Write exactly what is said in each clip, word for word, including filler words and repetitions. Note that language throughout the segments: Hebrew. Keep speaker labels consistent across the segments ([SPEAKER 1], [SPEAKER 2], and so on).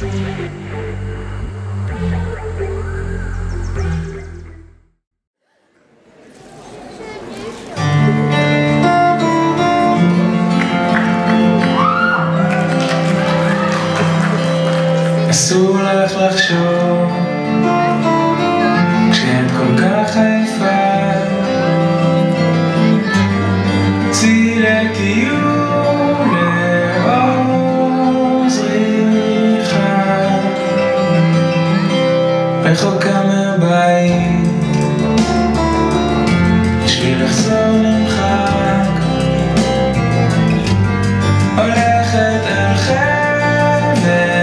[SPEAKER 1] אסור לך לחשוב כשאת כל כך עייפה, צאי לטיול לעוז ריחה רחוקה מהבית בשביל לחזור למחק, הולכת אל חבל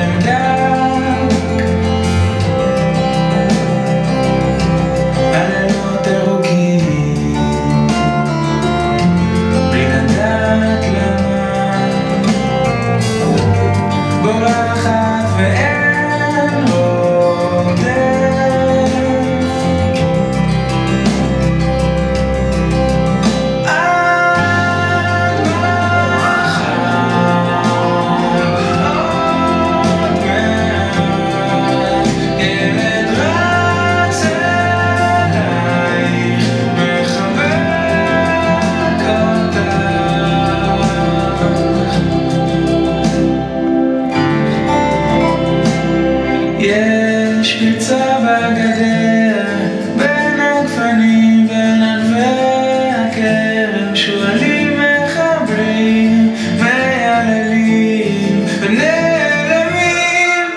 [SPEAKER 1] יש פרצה בגדר בין הגפנים בין ענבי הכרם, שועלים מחברים מייללים ונעלמים.